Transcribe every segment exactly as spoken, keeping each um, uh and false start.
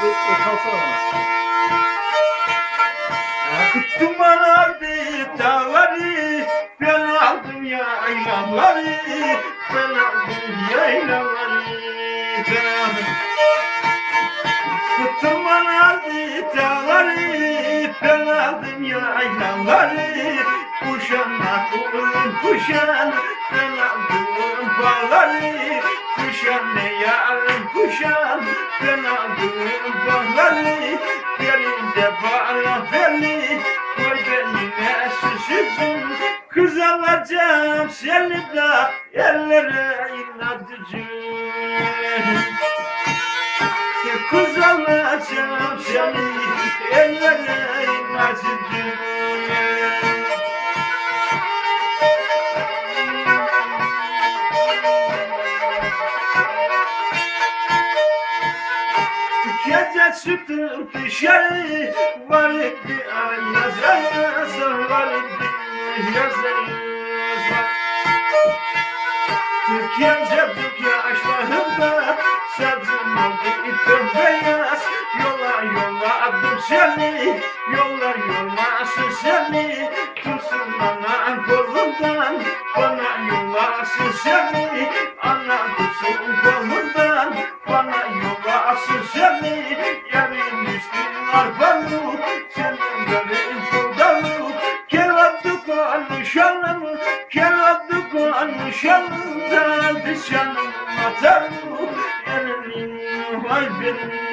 Çalsana bana. Duman aldı dağları, ben aldım yaylaları, ben aldım yaylaları, ben aldım. Duman aldı dağları, ben aldım yaylaları, kuşanma kulum kuşan, ben aldım bağları, kuşan ne yarım kuşan, ben aldım bağları, benim de bana belli, koy benimle süsüsün, kız alacağım seni de ellere inatıcım. Kız alacağım seni ellere inatıcım. Gece çıktım dışarı, var idi ayaz ayaz, var idi yaz ayaz. Gence bu yaşlarımda, saçım oldu ipim beyaz. Yola yola adım seni, yollar yollasın seni. Tutsun bana kolundan, bana yollasın seni. Ana tutsun kolundan, bana yollasın seni. Yarın üstün arpalı, senin görün kurdalı. Gel addı konuşalım, gel addı konuşalım. Derdi canım atar mı, elini vay benim.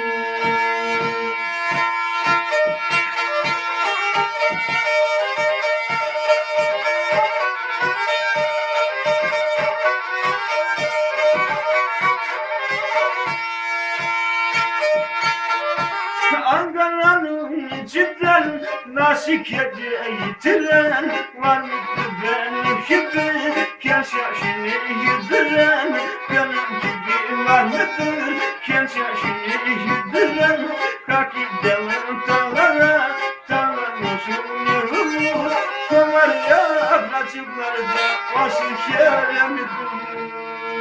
Ankara'nın içinden Nasikye'de yitiren var mıydı benim gibi genç yaşını yediren, benim gibi var mıdır genç yaşını yediren. Kalk gidelim dağlara, dağlar olsun yolumuz, kumar ya nasiplarda olsun keremidir.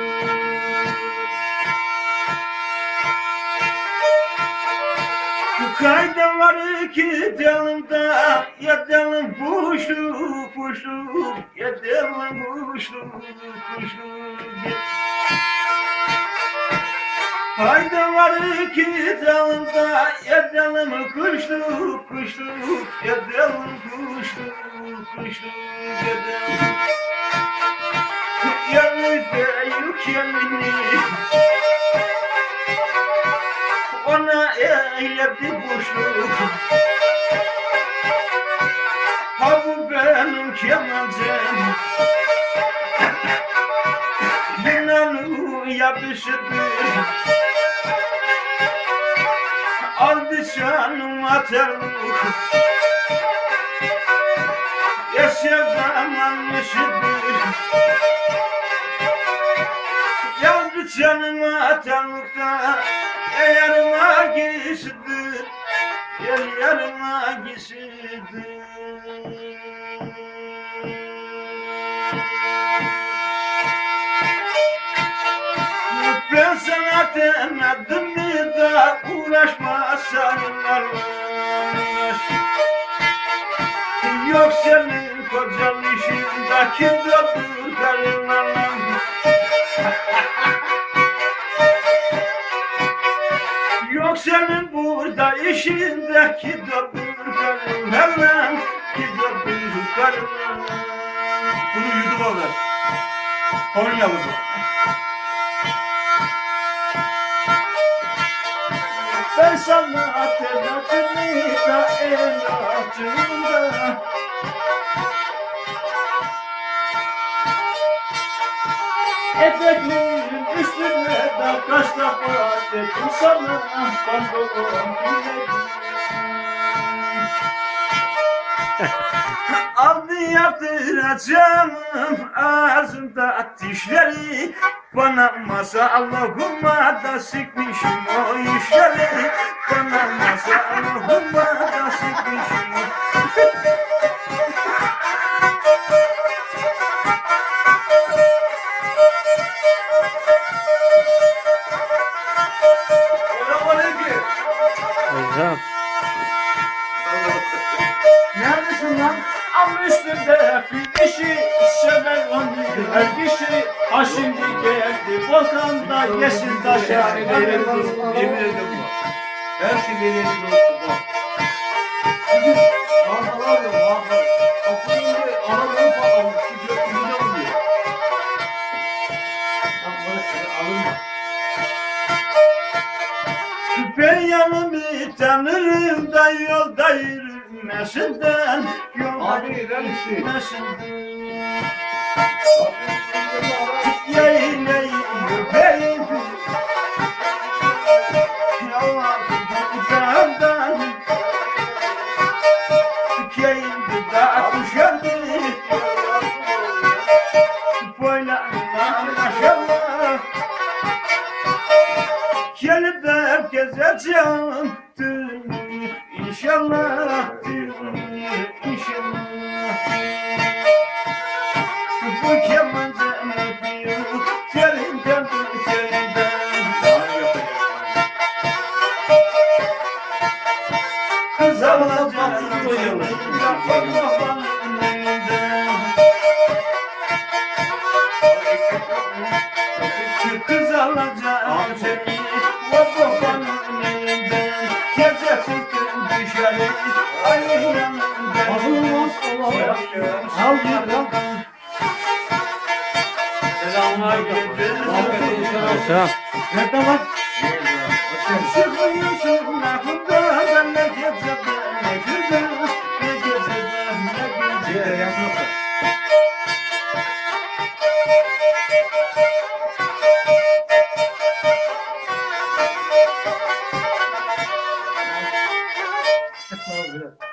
Kayda var iki dalımda, yedelim kuşluk kuşluk, yedelim kuşluk kuşluk. Kayda var iki dalımda, yedelim kuşluk kuşluk, yedelim kuşluk kuşluk, yedelim. Yanıda yük yanını, ona eyledi boşluk. Ha bu benim kemancım, Yunan'ı yapışıdır. Aldı canım atarlık, yaşadan almışıdır. Yaldı canım atarlıkta, yarıma gisidir, yer yarıma gisidir. Ben sana demedim mi da uğraşma sarılarla uğraş. Yok senin kocan işindeki döndür karılarla. Yok senin burada işindeki döndür karılarla, ki döndür karılarla. Bunu YouTube'a ver. Konyalı bu. Ben sana hatırlatını da en acımda. Etekliğin üstüne de kaç defa dedim sana, pantolon giyelim. Aldı yaptıracağım ağzımda dişleri, bana masallıhuma da sıkmışım o işleri, bana masallıhuma da sıkmışım o. Selamünaleyküm. Tamam. Neredesin lan? Am üstünde bir kişi sever onu her kişi. Ha şimdi geldi volkanda yeşil taş Yemin ediyorum bak. Her şey benim elimde olsun bak. Bugün markalar yok markalar. Kapının bir arabanı patlamış. Bir gökyüzüne vuruyor. Lan bana seni alınma. Ben yanımı tanırım da yolda yürümesinden. Yolda Abi ben işte. yürümesinden. Yeğleyi yüreğim Yollardan Keyindi da kuşandı Boylarına maşallah Gelip de gezeceğim İnşallah İnşallah Bu kemancı öpüyor Telinden telinden Kız alacağım Babanın elinden Kız alacağım seni Babanın elinden Gece çıktım dışarı Ayın yanından Al bir al Tamam. Nerede lan? Sıkıyorsun aklımda ben ne gezeceğim ne gezeceğim ne gezeceğim ne gezeceğim. Etme abi.